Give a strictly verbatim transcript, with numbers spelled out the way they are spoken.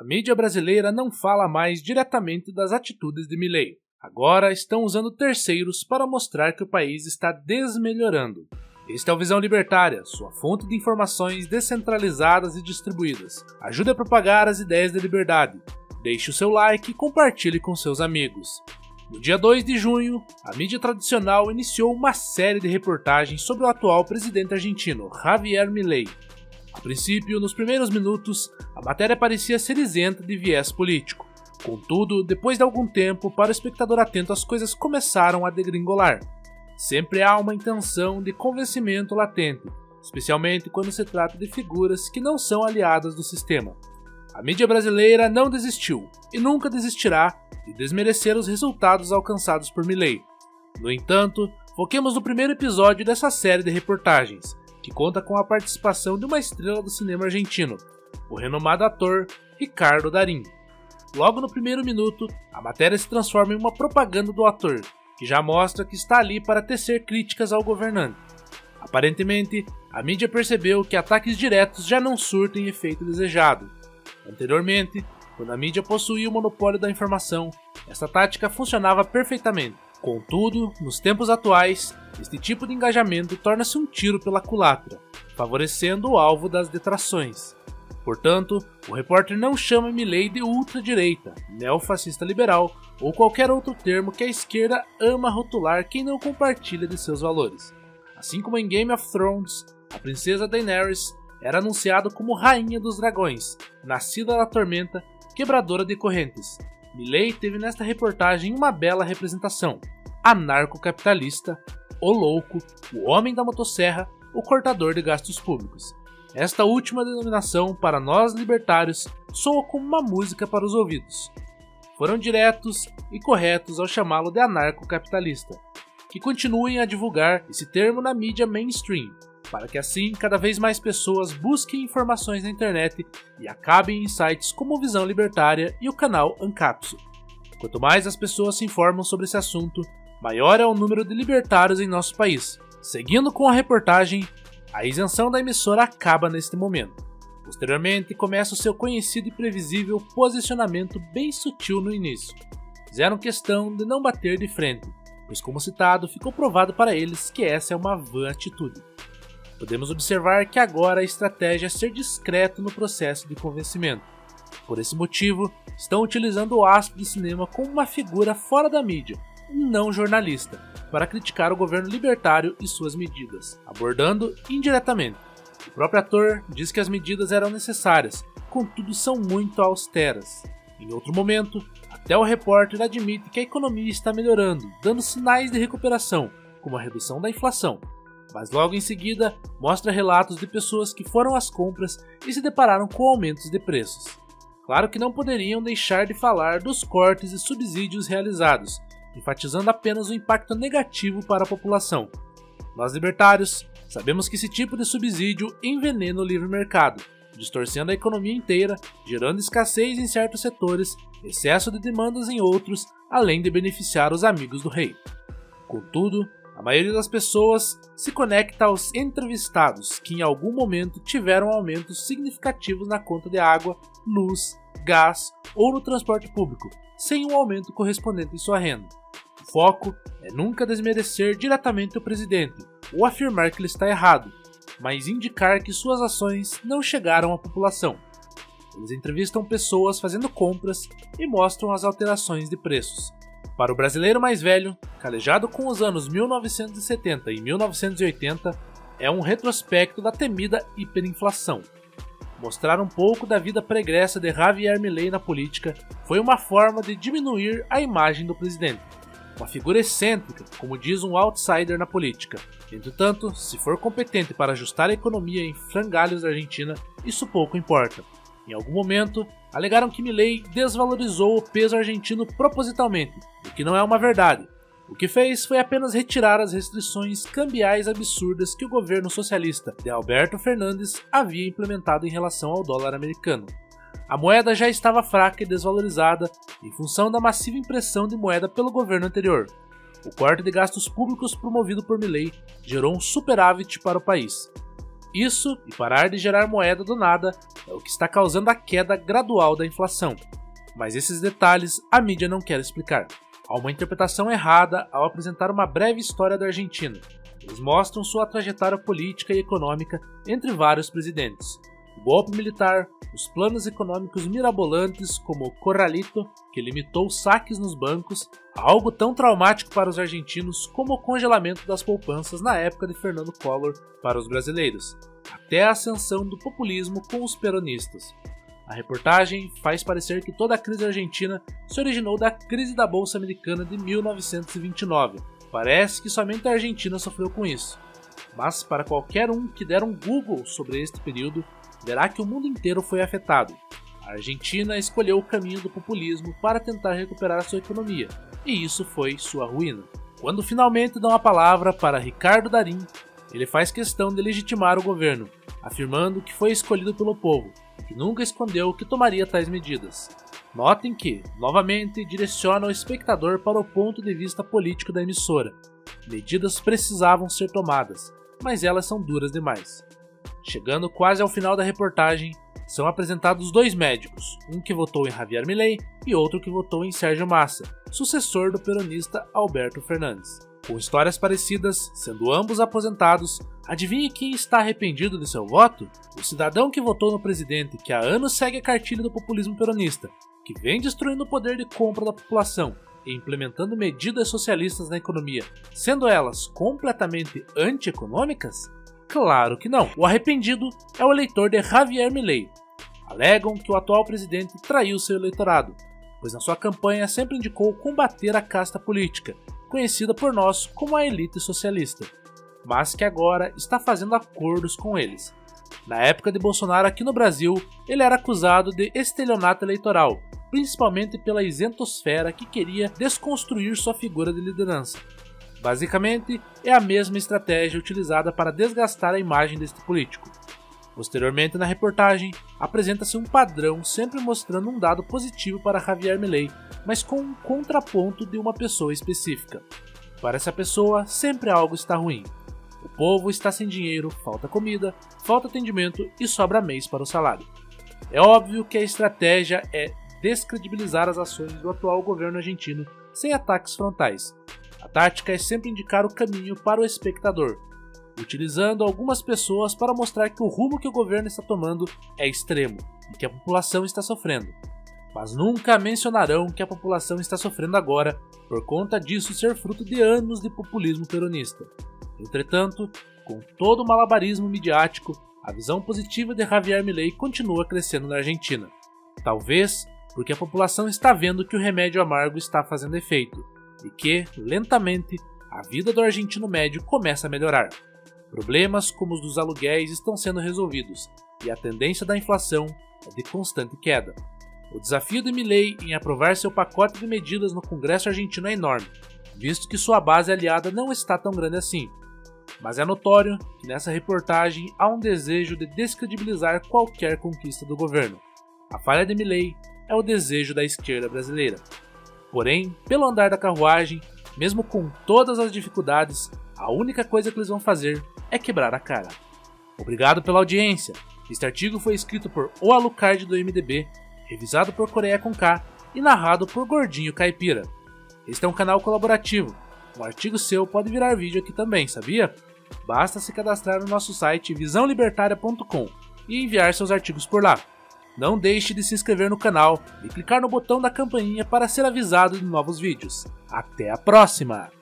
A mídia brasileira não fala mais diretamente das atitudes de Milei. Agora estão usando terceiros para mostrar que o país está desmelhorando. Este é o Visão Libertária, sua fonte de informações descentralizadas e distribuídas. Ajude a propagar as ideias de liberdade. Deixe o seu like e compartilhe com seus amigos. No dia dois de junho, a mídia tradicional iniciou uma série de reportagens sobre o atual presidente argentino, Javier Milei. A princípio, nos primeiros minutos, a matéria parecia ser isenta de viés político. Contudo, depois de algum tempo, para o espectador atento, as coisas começaram a degringolar. Sempre há uma intenção de convencimento latente, especialmente quando se trata de figuras que não são aliadas do sistema. A mídia brasileira não desistiu, e nunca desistirá, de desmerecer os resultados alcançados por Milei. No entanto, foquemos no primeiro episódio dessa série de reportagens, que conta com a participação de uma estrela do cinema argentino, o renomado ator Ricardo Darín. Logo no primeiro minuto, a matéria se transforma em uma propaganda do ator, que já mostra que está ali para tecer críticas ao governante. Aparentemente, a mídia percebeu que ataques diretos já não surtem efeito desejado. Anteriormente, quando a mídia possuía o monopólio da informação, essa tática funcionava perfeitamente. Contudo, nos tempos atuais, este tipo de engajamento torna-se um tiro pela culatra, favorecendo o alvo das detrações. Portanto, o repórter não chama Milei de ultradireita, neofascista liberal ou qualquer outro termo que a esquerda ama rotular quem não compartilha de seus valores. Assim como em Game of Thrones, a princesa Daenerys era anunciada como Rainha dos Dragões, nascida da tormenta, quebradora de correntes. Milei teve nesta reportagem uma bela representação: anarcocapitalista, o louco, o homem da motosserra, o cortador de gastos públicos. Esta última denominação, para nós libertários, soa como uma música para os ouvidos. Foram diretos e corretos ao chamá-lo de anarcocapitalista, que continuem a divulgar esse termo na mídia mainstream, para que assim cada vez mais pessoas busquem informações na internet e acabem em sites como Visão Libertária e o canal Ancapsu. Quanto mais as pessoas se informam sobre esse assunto, maior é o número de libertários em nosso país. Seguindo com a reportagem, a isenção da emissora acaba neste momento. Posteriormente, começa o seu conhecido e previsível posicionamento bem sutil no início. Fizeram questão de não bater de frente, pois, como citado, ficou provado para eles que essa é uma vã atitude. Podemos observar que agora a estratégia é ser discreto no processo de convencimento. Por esse motivo, estão utilizando o astro do cinema como uma figura fora da mídia, um não jornalista, para criticar o governo libertário e suas medidas, abordando indiretamente. O próprio ator diz que as medidas eram necessárias, contudo são muito austeras. Em outro momento, até o repórter admite que a economia está melhorando, dando sinais de recuperação, como a redução da inflação. Mas logo em seguida, mostra relatos de pessoas que foram às compras e se depararam com aumentos de preços. Claro que não poderiam deixar de falar dos cortes e subsídios realizados, enfatizando apenas o impacto negativo para a população. Nós libertários sabemos que esse tipo de subsídio envenena o livre mercado, distorcendo a economia inteira, gerando escassez em certos setores, excesso de demandas em outros, além de beneficiar os amigos do rei. Contudo, a maioria das pessoas se conecta aos entrevistados que em algum momento tiveram aumentos significativos na conta de água, luz, gás ou no transporte público, sem um aumento correspondente em sua renda. O foco é nunca desmerecer diretamente o presidente ou afirmar que ele está errado, mas indicar que suas ações não chegaram à população. Eles entrevistam pessoas fazendo compras e mostram as alterações de preços. Para o brasileiro mais velho, calejado com os anos mil novecentos e setenta e mil novecentos e oitenta, é um retrospecto da temida hiperinflação. Mostrar um pouco da vida pregressa de Javier Milei na política foi uma forma de diminuir a imagem do presidente. Uma figura excêntrica, como diz um outsider na política. Entretanto, se for competente para ajustar a economia em frangalhos da Argentina, isso pouco importa. Em algum momento, alegaram que Milei desvalorizou o peso argentino propositalmente, o que não é uma verdade. O que fez foi apenas retirar as restrições cambiais absurdas que o governo socialista de Alberto Fernandes havia implementado em relação ao dólar americano. A moeda já estava fraca e desvalorizada em função da massiva impressão de moeda pelo governo anterior. O corte de gastos públicos promovido por Milei gerou um superávit para o país. Isso, e parar de gerar moeda do nada, é o que está causando a queda gradual da inflação. Mas esses detalhes a mídia não quer explicar. Há uma interpretação errada ao apresentar uma breve história da Argentina. Eles mostram sua trajetória política e econômica entre vários presidentes. O golpe militar, os planos econômicos mirabolantes como o Corralito, que limitou saques nos bancos, algo tão traumático para os argentinos como o congelamento das poupanças na época de Fernando Collor para os brasileiros, até a ascensão do populismo com os peronistas. A reportagem faz parecer que toda a crise argentina se originou da crise da Bolsa Americana de mil novecentos e vinte e nove. Parece que somente a Argentina sofreu com isso. Mas para qualquer um que der um Google sobre este período, verá que o mundo inteiro foi afetado. A Argentina escolheu o caminho do populismo para tentar recuperar sua economia, e isso foi sua ruína. Quando finalmente dão a palavra para Ricardo Darín, ele faz questão de legitimar o governo, afirmando que foi escolhido pelo povo, que nunca escondeu que tomaria tais medidas. Notem que, novamente, direciona o espectador para o ponto de vista político da emissora. Medidas precisavam ser tomadas, mas elas são duras demais. Chegando quase ao final da reportagem, são apresentados dois médicos, um que votou em Javier Milei e outro que votou em Sérgio Massa, sucessor do peronista Alberto Fernandes. Com histórias parecidas, sendo ambos aposentados, adivinhe quem está arrependido de seu voto? O cidadão que votou no presidente que há anos segue a cartilha do populismo peronista, que vem destruindo o poder de compra da população e implementando medidas socialistas na economia, sendo elas completamente antieconômicas? Claro que não. O arrependido é o eleitor de Javier Milei. Alegam que o atual presidente traiu seu eleitorado, pois na sua campanha sempre indicou combater a casta política, conhecida por nós como a elite socialista, mas que agora está fazendo acordos com eles. Na época de Bolsonaro aqui no Brasil, ele era acusado de estelionato eleitoral, principalmente pela isentosfera que queria desconstruir sua figura de liderança. Basicamente, é a mesma estratégia utilizada para desgastar a imagem deste político. Posteriormente, na reportagem, apresenta-se um padrão sempre mostrando um dado positivo para Javier Milei, mas com um contraponto de uma pessoa específica. Para essa pessoa, sempre algo está ruim. O povo está sem dinheiro, falta comida, falta atendimento e sobra mês para o salário. É óbvio que a estratégia é descredibilizar as ações do atual governo argentino sem ataques frontais. A tática é sempre indicar o caminho para o espectador, utilizando algumas pessoas para mostrar que o rumo que o governo está tomando é extremo e que a população está sofrendo. Mas nunca mencionarão que a população está sofrendo agora por conta disso ser fruto de anos de populismo peronista. Entretanto, com todo o malabarismo midiático, a visão positiva de Javier Milei continua crescendo na Argentina. Talvez porque a população está vendo que o remédio amargo está fazendo efeito e que, lentamente, a vida do argentino médio começa a melhorar. Problemas como os dos aluguéis estão sendo resolvidos e a tendência da inflação é de constante queda. O desafio de Milei em aprovar seu pacote de medidas no Congresso argentino é enorme, visto que sua base aliada não está tão grande assim. Mas é notório que nessa reportagem há um desejo de descredibilizar qualquer conquista do governo. A falha de Milei é o desejo da esquerda brasileira. Porém, pelo andar da carruagem, mesmo com todas as dificuldades, a única coisa que eles vão fazer é quebrar a cara. Obrigado pela audiência. Este artigo foi escrito por O Alucard do M D B, revisado por Coreia com K e narrado por Gordinho Caipira. Este é um canal colaborativo. Um artigo seu pode virar vídeo aqui também, sabia? Basta se cadastrar no nosso site visão libertária ponto com e enviar seus artigos por lá. Não deixe de se inscrever no canal e clicar no botão da campainha para ser avisado de novos vídeos. Até a próxima!